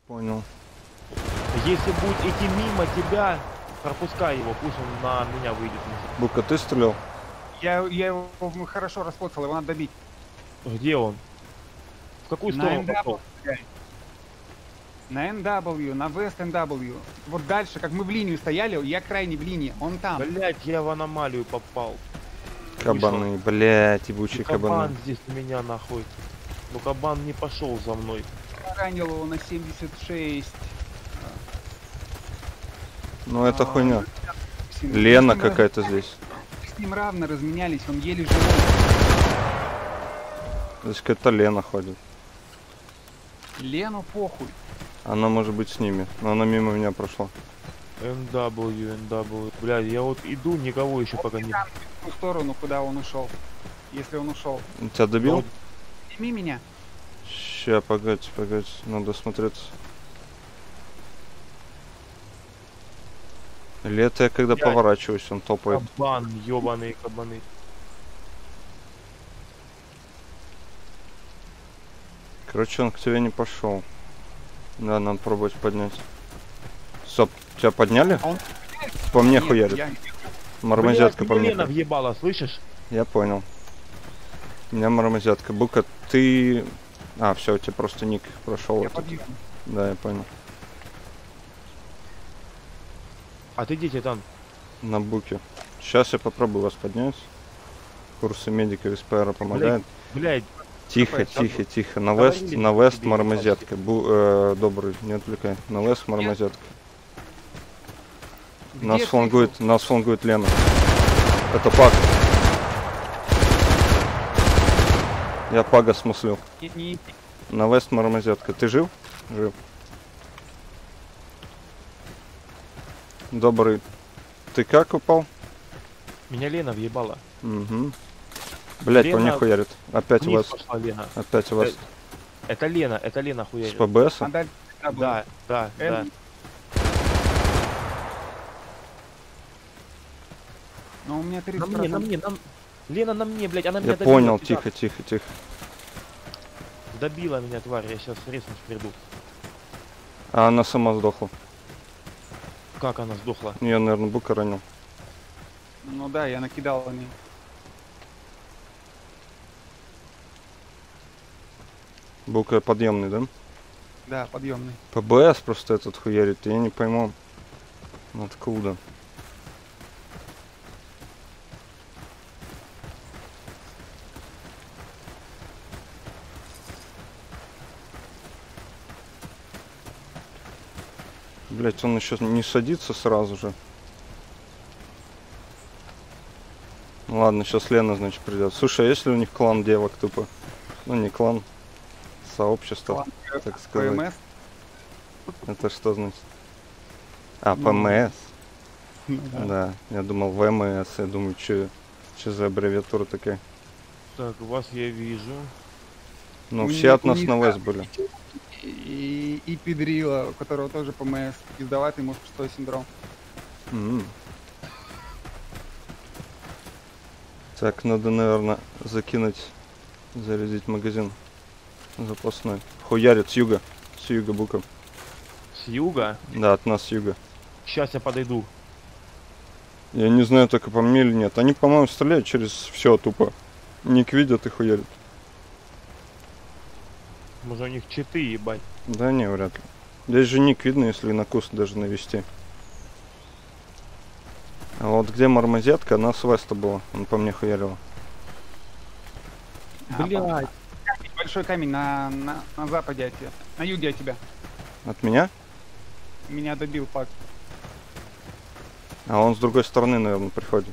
Понял. Если будет идти мимо тебя, пропускай его, пусть он на меня выйдет. Бука, ты стрелял? Я его хорошо распоцал, его надо добить. Где он? В какую сторону На пошел? NW. На NW, на West NW. Вот дальше, как мы в линию стояли, я крайне в линии, он там. Блять, я в аномалию попал. Кабаны, блядь, ебучие Кабан кабаны. здесь у меня нахуй. Ну кабан не пошел за мной. Ранил его на 76. Ну это хуйня. Мы Лена с ним какая-то здесь. с ним равно разменялись, он еле живой. Здесь какая-то Лена ходит. Лену похуй. Она может быть с ними, но она мимо меня прошла. NW. Блядь, я вот иду, никого еще пока не... В ту сторону, куда он ушел. Если он ушел. Тебя добил? Сними меня. Ща, погодь, надо смотреться. Или это я когда Я- поворачиваюсь, он топает. Кабан, ебаные кабаны. Короче, он к тебе не пошел. Да, надо пробовать поднять. Стоп, тебя подняли? А он... По мне Нет, хуярит. я- Мармозятка Блядь, по мне. Лена въебала, слышишь? Я понял. У меня мармозятка. Бука, ты... А, все, у тебя просто ник прошел. Я подъеду. Да, я понял. А ты где там? На буке. Сейчас я попробую вас поднять. Курсы медика из ПР помогают. Блядь, Тихо, Давай, тихо. Говорили, На вест тебе мармозятка. Добрый, не отвлекай. На вест мармозятка. Нас Где флангует Лена. Это Пак. Я Пага смыслил. Не- На вест мармозятка. Ты жив? Жив. Добрый. Ты как упал? меня Лена въебала. Угу. Блять, по мне Лена- хуярит. Опять у Вниз вас. пошла Лена. Опять у вас. Это Лена С хуярит. ПБС? А дальше NW. Да. Но у меня 30%. Лена на мне, блядь, она меня Я добила. понял, пидор. тихо. Добила меня, тварь, я сейчас резнуть приду. А она сама сдохла. Как она сдохла? Я, наверное, Бука ранил. Ну да, я накидал на ней. Бука подъемный, да? Да, подъемный. ПБС просто этот хуярит, я не пойму откуда. Блять, он еще не садится сразу же. Ну ладно, сейчас Лена, значит, придет. Слушай, а если у них клан девок тупо? Ну не клан, сообщество, Клан так сказать. ПМС. Это что значит? А, ПМС. Ну Да, я думал ВМС, я думаю, что за аббревиатура такая. Так, вас я вижу. Ну, У все них- от у нас них на Вест так. были. И Педрила, у которого тоже ПМС, издаватый мужской синдром. М. Так, надо, наверное, закинуть, зарядить магазин запасной. Хуярит с юга Бука. С юга. Да, от нас с юга. Сейчас я подойду. Я не знаю, только по мне или нет. Они, по-моему, стреляют через все тупо. Ник видят и хуярят. Может у них читы, ебать. Да не, вряд ли. Здесь же ник видно, если на курс даже навести. А вот где мармозетка, она с Веста была. Он по мне хуярил. Блядь. Большой камень на западе от тебя. На юге от тебя. От меня? Меня добил Пак. А он с другой стороны, наверное, приходит.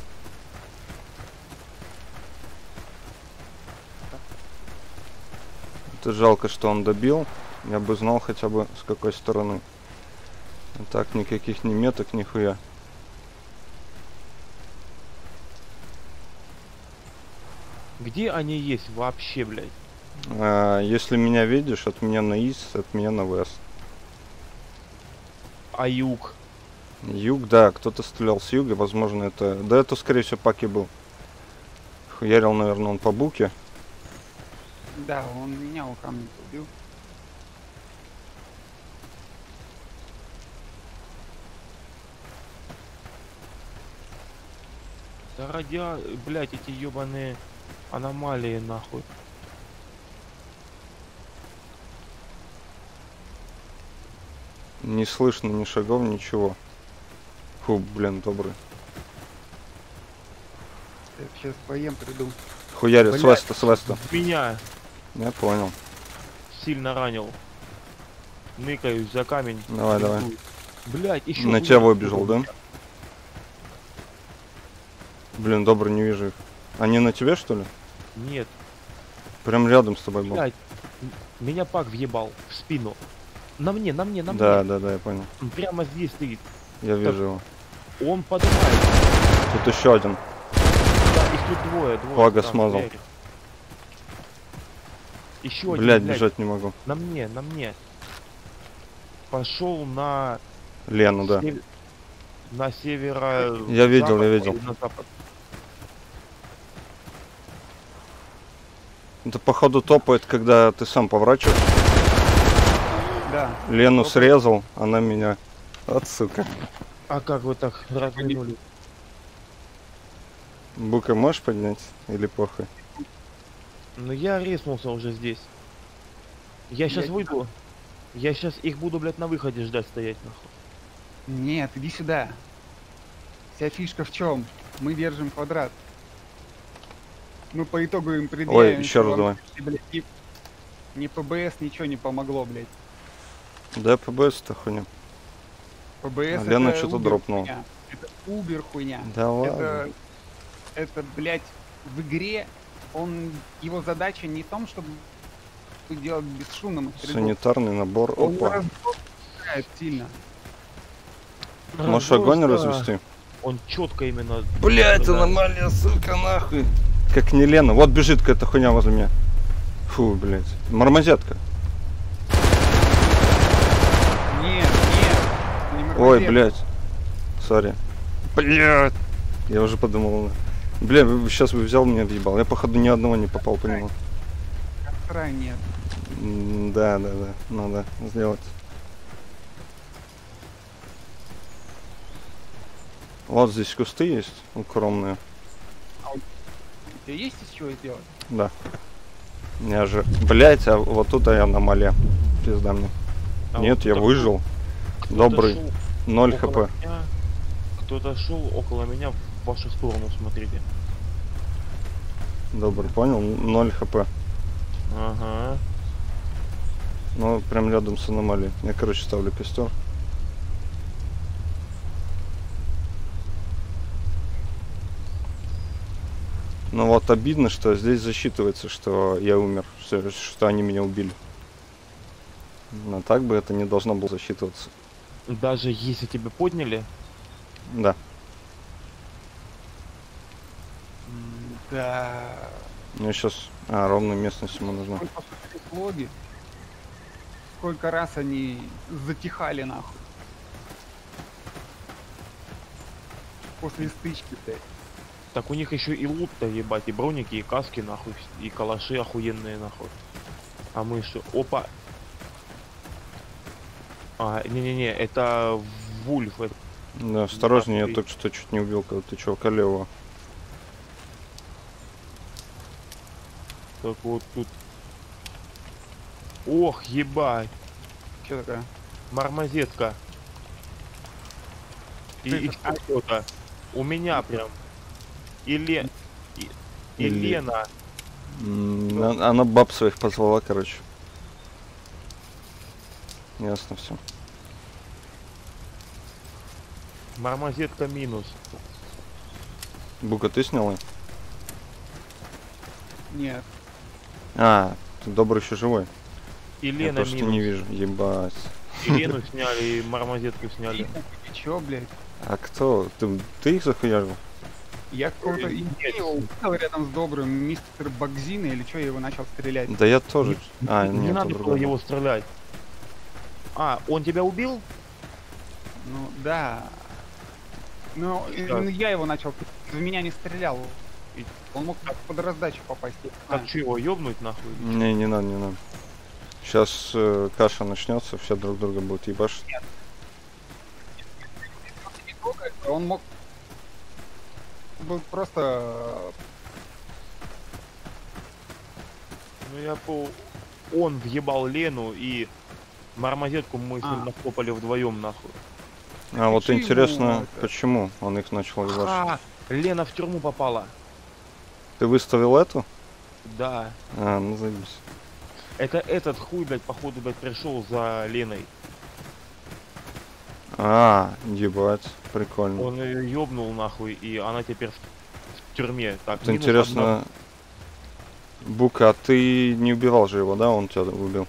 Это жалко, что он добил. Я бы знал хотя бы с какой стороны. А так никаких ни меток, ни хуя. Где они есть вообще, блядь? Если меня видишь, от меня на Ист, от меня на Вест. А юг? Юг, да, кто-то стрелял с юга, возможно, это... Да, это, скорее всего, Паки был. Хуярил, наверное, он по буке. Да, он меня у камня убил. Да блять, эти ебаные аномалии нахуй. Не слышно ни шагов, ничего. Фу, блин, добрый. Сейчас поем, приду. Хуярит, Блядь. с веста. Меня Я понял. сильно ранил. Ныкаюсь за камень. Давай, давай. Блять, еще. На тебя выбежал, да? Блин, добрый, не вижу их. Они на тебе, что ли? Нет, Прям рядом с тобой был. блять. Меня пак въебал в спину. На мне. Да, мне. да, да, я понял. Он прямо здесь стоит. Я вижу его. Он поднимает. Тут еще один. Да, их тут двое. Флага там, смазал. хуярит. Еще один, Блядь, блядь, бежать не могу. на мне. Пошел на Лену, да. на северо. Я видел. На запад. Это походу топает, когда ты сам поворачиваешь. Да. Лену срезал, она меня. От сука. А как вы так развернули? Бука можешь поднять? Или похуй? Ну я реснулся уже здесь. Я сейчас выйду. Я сейчас их буду, блядь, на выходе ждать стоять, нахуй. Нет, иди сюда. Вся фишка в чем? Мы держим квадрат. Ну, по итогу им предъявим. Ой, еще что раз вам, давай. блядь, ни ПБС, ничего не помогло, блядь. Да, ПБС-то хуйня. ПБС А Лена это что-то Убер дропнула. хуйня. Это Убер хуйня. Да ладно. Это, блядь, в игре его задача не в том, чтобы делать бесшумным стрельбу. Санитарный набор. Он Опа. разбросает сильно. Можешь огонь Разброс, да. развести? Он четко именно. Блять, Да. аномалия, сука, нахуй. Как не Лена. Вот бежит какая-то хуйня возле меня. Фу, блять. Мармозетка. Нет. Не Ой, Мармозетка. блять. Сори. Блять. Я уже подумал. Бля, сейчас бы взял меня въебал. Я походу ни одного не попал по нему. Костра нет. Да. Надо сделать. Вот здесь кусты есть, укромные. У тебя есть из чего сделать? Да. Я же... Блять, а вот тут и аномалия. Пизда мне. А Нет, вот я кто-то выжил. шел- Добрый. кто-то шел 0 около хп. меня. Кто-то шел около меня в вашу сторону, смотрите. Добрый, понял? 0 хп. Ага. Ну, прям рядом с аномалией. Я, короче, ставлю костер. Ну вот обидно, что здесь засчитывается, что я умер, что они меня убили. Но так бы это не должно было засчитываться. Даже если тебя подняли, Да. Да. Мне сейчас... ровная местность ему нужна. Хоть посмотреть логи. Сколько раз они затихали, нахуй. После стычки, блядь. так у них еще и лут-то, ебать, и броники, и каски, нахуй, и калаши охуенные, нахуй. А мы что? Опа! А, не-не-не, это Вульф. Это... Да, осторожнее, я ты- только что чуть не убил кого-то чувака левого. Так вот тут. Ох, ебать! Что такое? Мармозетка. И Ты еще это- кто-то. У меня прям. И Или- Лена. Она баб своих позвала, короче. Ясно все. Мармозетка минус. Бука, ты сняла? Нет. А, ты добрый еще живой. И Я Лена просто минус. не вижу. Ебать. И Лену сняли, и Мармозетку сняли. Ты чё, блядь? А кто? Ты их захуярил? Я какого-то Нет. идею увидел рядом с добрым мистер Бакзина, или что, я его начал стрелять. Да я тоже. А, Не нет, надо это было другой. его стрелять. А, он тебя убил? Ну, да. Но именно я его начал, в меня не стрелял. И он мог под раздачу попасть. Как что, его ёбнуть нахуй? Не надо, не надо. Сейчас каша начнется, все друг друга будут ебашить. Он мог... был просто... Ну он въебал Лену и мармозетку мы с ним накопали вдвоем нахуй. А вот Почему интересно, это? почему он их начал ебашить? А, Лена в тюрьму попала. Ты выставил эту? Да. А, ну заебись. Это этот хуй, блядь, походу, блядь, пришел за Леной. А, ебать, прикольно. Он ее ёбнул нахуй, и она теперь в тюрьме. Так, Вот минус интересно, Бука, а ты не убивал же его, да? Он тебя убил.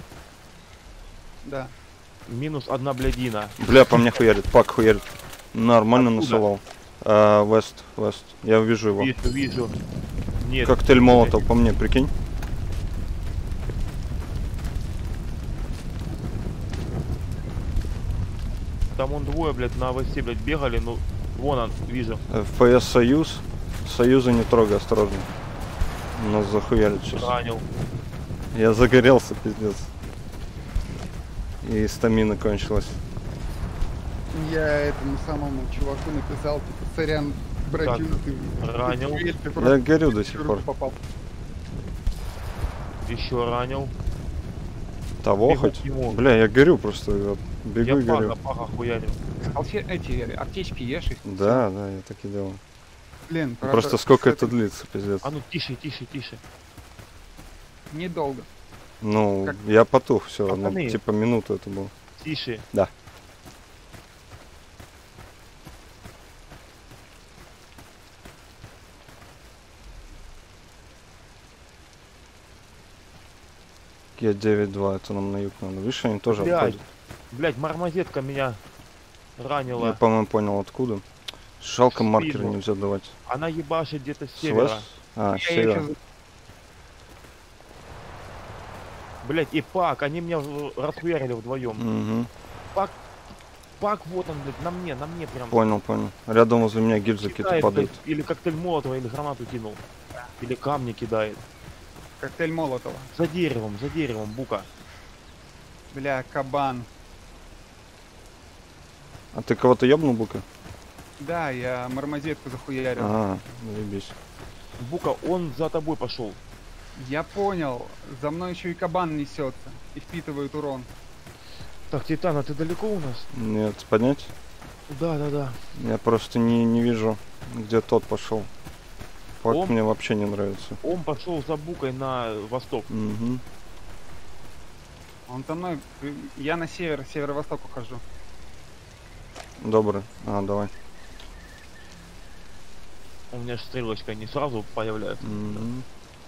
Да. минус одна блядина. Бля, по мне хуярит, пак хуярит. Нормально Откуда? насылал. Вест. Я вижу его. Вижу. Нет. Коктейль молотов по мне, прикинь. Там он двое, блядь, на АВС, блядь, бегали, ну, вон он, вижу. ФС Союз. Союза не трогай, осторожно. Нас захуярит сейчас. Ранил. Я загорелся, пиздец. И стамина кончилась. Я этому самому чуваку написал, типа, сорян, братюк, ты... ранил. Я горю до сих пор. Попал. Еще ранил. Того Бегу хоть? к нему. Бля, я горю просто. Вот, бегу и Я горю. пага хуярил. Эти аптечки ешь и... Да, я так и делал. Блин, правда, Просто сколько с это этим длится, пиздец. А ну тише. Недолго. Ну, как- я потух, все, Пацаны. типа минуту это было. Тише. Да. Я 9-2, это нам на юг надо. Видишь, они тоже Блядь. обходят. Блядь, мармозетка меня ранила. Я, по-моему, понял откуда. Жалко, Спину. маркеры нельзя давать. Она ебашит где-то с С севера. вест? А, с Я её севера. щас- Блядь, и Пак, они меня расхуярили вдвоем. Угу. Пак, вот он, блядь, на мне прям. Понял. Рядом возле меня гильзы какие-то Кидает, падают. блядь, или коктейль молотова, или гранату кинул. Или камни кидает. Коктейль Молотова. За деревом, Бука. Бля, кабан. А ты кого-то ебнул, Бука? Да, я мармозетку захуярил. А, заебись. Бука, он за тобой пошел. Я понял. За мной еще и кабан несется. И впитывает урон. Так, Титан, а ты далеко у нас? Нет, поднять? Да. Я просто не вижу, где тот пошел. Пак Он? мне вообще не нравится. Он пошел за Букой на восток. Угу. Он за мной. Я на север, северо-восток ухожу. Добрый. А, давай. У меня же стрелочка не сразу появляется. Мгм.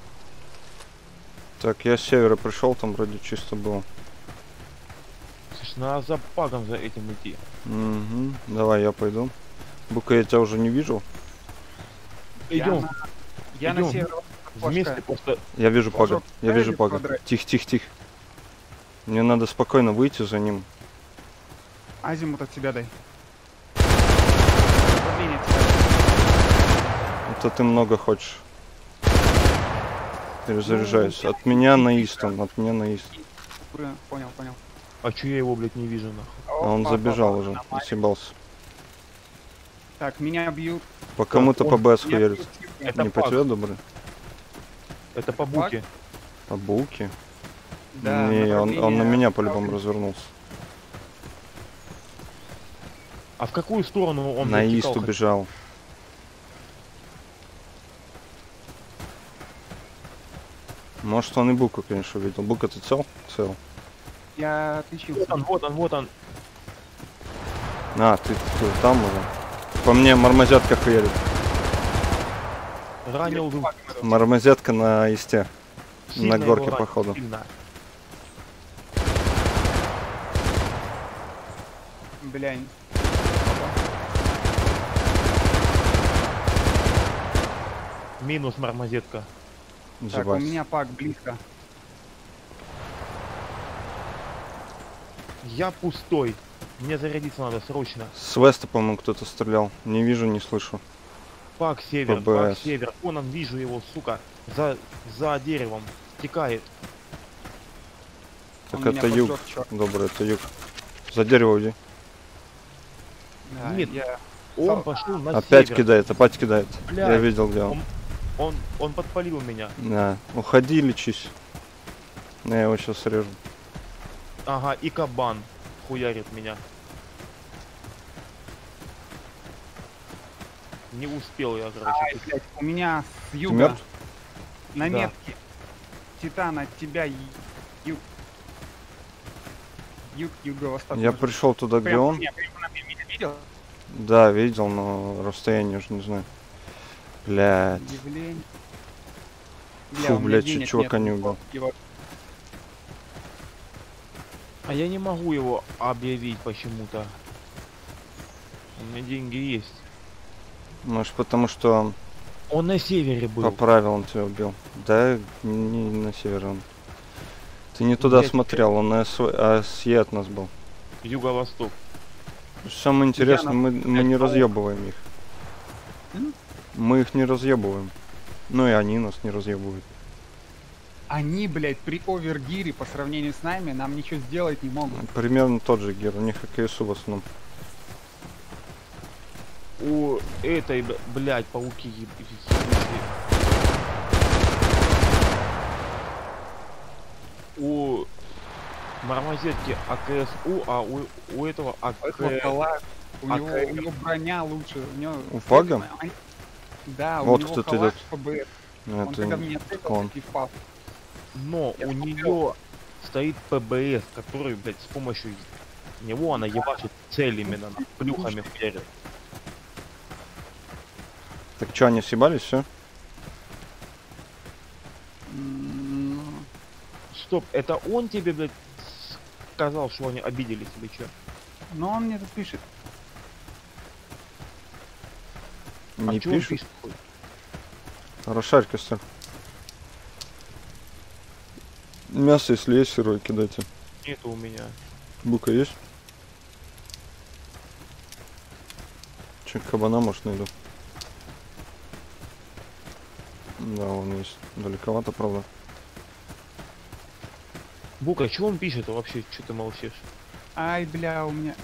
Так, я с севера пришел, там вроде чисто было. Слушай, надо за Пагом за этим идти. Угу. Давай, я пойду. Бука, я тебя уже не вижу. Идем Я на Идём. северо-восток. вместе просто. Я вижу Пага. Флажок Я вижу ставили в Пага. квадрате? Тихо. Мне надо спокойно выйти за ним. Азимут от себя дай. Управление от себя дай. Это ты много хочешь. Перезаряжаюсь. От меня на Истон. От меня на Ист. Понял. А чё я его, блядь, не вижу нахуй? А он Опа, забежал опа, уже. нормально. Съебался. Так, меня бьют. По кому-то по он- БС Меня хуярит. бьют. Это Не по Паг. тебе, добрый? Это по Буке. По Булке? Да, Не, он на направление- меня по-любому развернулся. А в какую сторону он На блядь, Ист текал? убежал. Может, он и Буку, конечно, увидел. Бука, ты цел? Цел. Я отличился. Вот он. А, ты там уже. По мне мармозятка хуярит. Ранил двух. Мармозятка на Исте. Сильно На горке, его ранил, походу. сильно. Блянь. Минус мармозетка. Так, у Зебать. меня пак близко. Я пустой. Мне зарядиться надо срочно. С Веста, по-моему, кто-то стрелял. Не вижу, не слышу. Пак север, ПБС. Вон он, вижу его, сука. За деревом. Стекает. Так Он меня это юг. поджёг, чёрт. Добрый, это юг. За дерево уйди. Да, Нет. я Он пошел на Опять север. кидает, опять кидает. Блядь. Я видел, где он. Он подпалил меня. Да, уходи, лечись. Я его сейчас срежу. Ага, и кабан хуярит меня. Не успел я, короче. Ай, блядь, у меня с Ты юга мертв? на Да. метке Титан от тебя юго-восток. Я пришел туда, где прямо он. меня меня видел? Да, видел, но расстояние уже не знаю. Блядь. Удивление. Фу, у меня блядь, денег чувака нет, не убил. его- А я не могу его объявить почему-то. У меня деньги есть. Может, потому что Он на севере был. по правилам тебя убил. Да, не на север он. Ты не туда Я смотрел, он на СЕ от нас был. Юго-восток. Самое интересное, мы не блядь, разъебываем их. М? Мы их не разъебываем. Ну и они нас не разъебывают. Они, блядь, при овергире по сравнению с нами нам ничего сделать не могут. Примерно тот же гер, у них АКСУ в основном. У этой, блядь, пауки у мармозетки АКСУ, а у этого Этого калаш, у АК. него броня лучше. У него... У Фага? Да, Вот у него кто-то калаш идет. ФБР. Он Это когда меня он. целился, пиф-паф. Но у нее стоит ПБС, который, блядь, с помощью него она ебашит цель именно, плюхами хуярит. Так что, они съебались, все? Стоп, это он тебе, блядь, сказал, что они обиделись или что? Но он мне тут пишет. Не чё он пишут? пишет хуй? Рошарь, костер. Мясо, если есть сырое, кидайте. Нету у меня. Бука есть? Че, кабана, может, найду? Да, он есть. Далековато, правда. Бука, что он пишет вообще? Что ты молчишь? Ай, бля, у меня...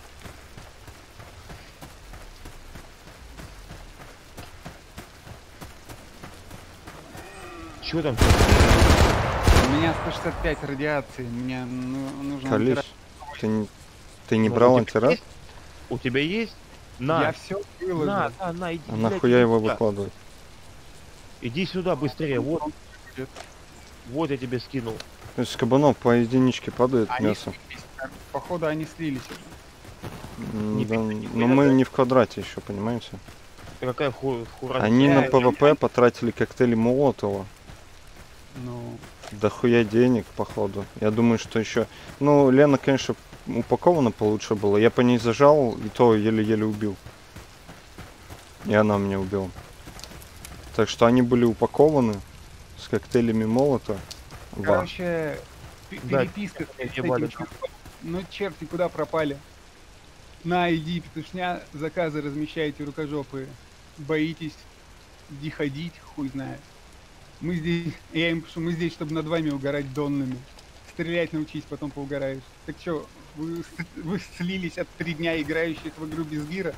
Чё там? У меня 165 радиации. Мне нужно... Колись. антирад- Ты не Ну, брал у тебя антирад? есть? У тебя есть? На, Я все выложил. на, иди, А блядь, нахуя иди его сюда. выкладывать? Иди сюда быстрее, вот я тебе скинул. То есть с кабанов по единичке падает Они мясо. слились. Походу, они слились уже. Не Да, пизди, но мы не в квадрате еще, понимаете? Какая хура? Они на я- ПВП потратили коктейли Молотова. Ну, Дохуя денег, походу. Я думаю, что еще... Ну, Лена, конечно, упакована получше было. Я по ней зажал, и то еле-еле убил. И она меня убила. Так что они были упакованы с коктейлями Молота. короче, Да, переписка с меня этим ебали. чуваком. Ну, черти, куда пропали? На, иди, петушня, заказы размещайте, рукожопые. Боитесь ходить, хуй знает. Мы здесь, я им пишу, мы здесь, чтобы над вами угорать донными. Стрелять научись, потом поугараешь. Так что, вы слились от 3 дня играющих в игру без гира?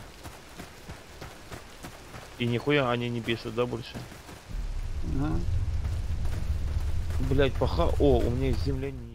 И нихуя они не пишут, да, больше? Ага. Блять, О, у меня есть земля